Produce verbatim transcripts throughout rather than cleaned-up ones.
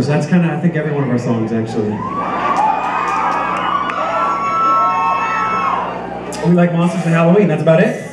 monsters. That's kind of, I think, every one of our songs, actually. We like monsters and Halloween, that's about it.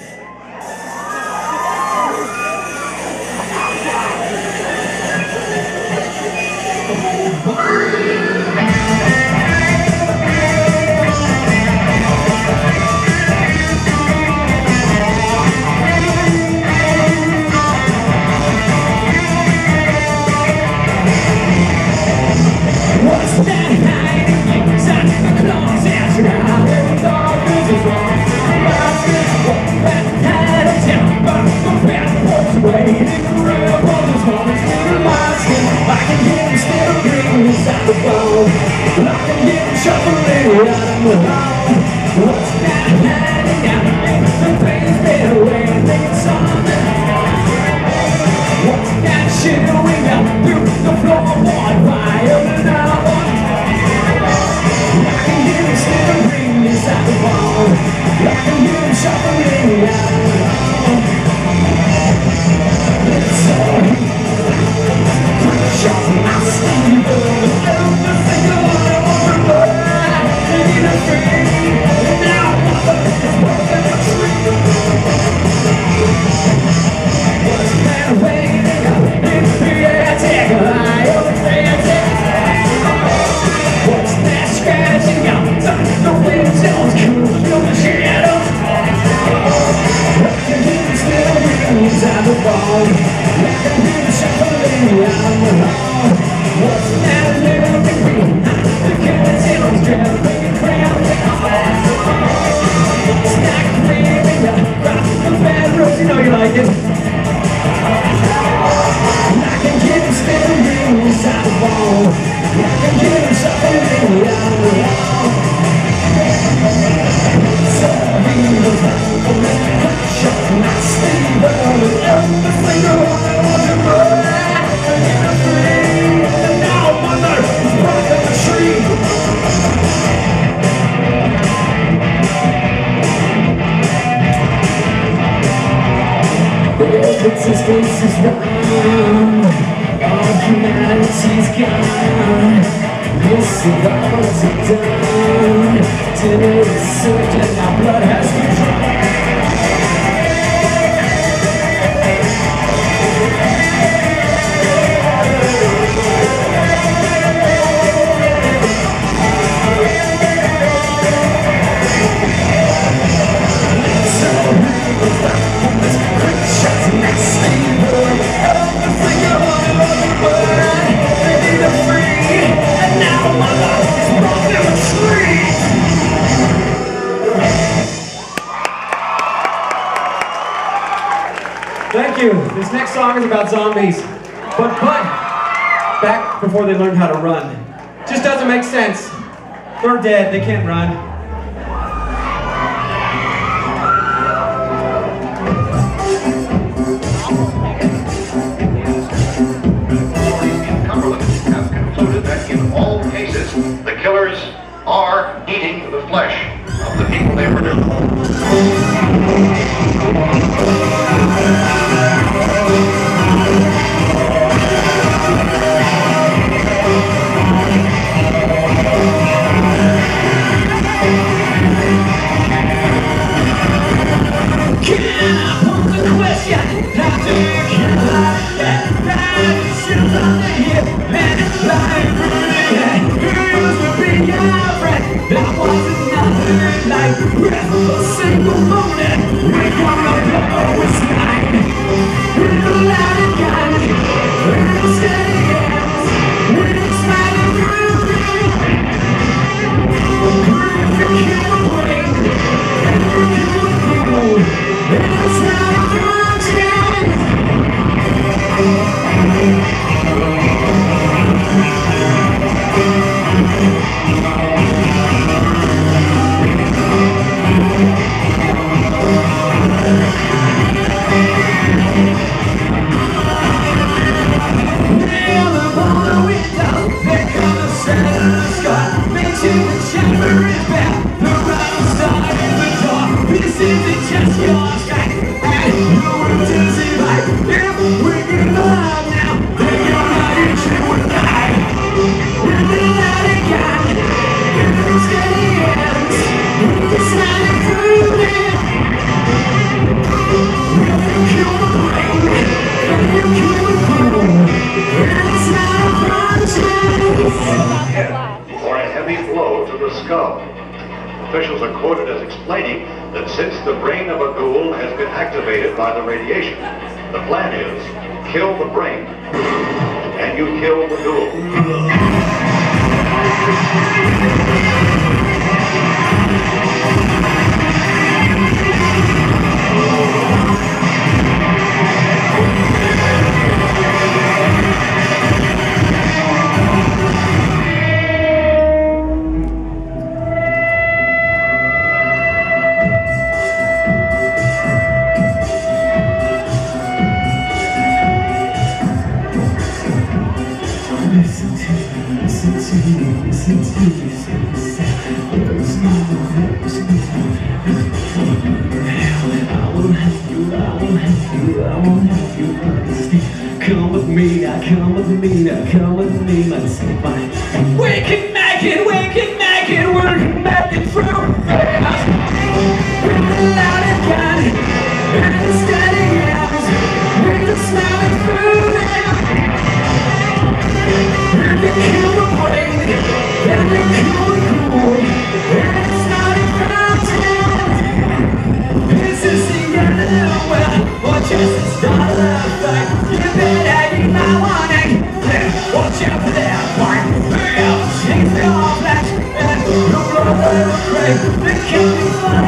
Existence is wrong, all humanity's gone. This survivors are done. Today is certain, our blood has been drawn. Thank you. This next song is about zombies. But, but, back before they learned how to run. Just doesn't make sense. They're dead, they can't run. Cumberland have concluded that in all cases, the killers are eating the flesh of the people they murdered. Like a single moment, we're gonna blow. skull. Officials are quoted as explaining that since the brain of a ghoul has been activated by the radiation, the plan is kill the brain and you kill the ghoul. Listen to me, listen to me, listen to me, say, say, there's no, there's no hell. I will help you, I will help you, I will help you understand. Come with me, now come with me, now come with me, let's say bye. We can make it, we can make it, we can make it through. We're loud and gun, and the steady hands, we're just smiling through now. And they kill the brain, and they kill the ghoul, and it's not in fountain. This is the end of the world, or just the start of the fight. You better eat my warning, watch out for that fight. We'll change the all flash, and the blood will break. They can't be fine.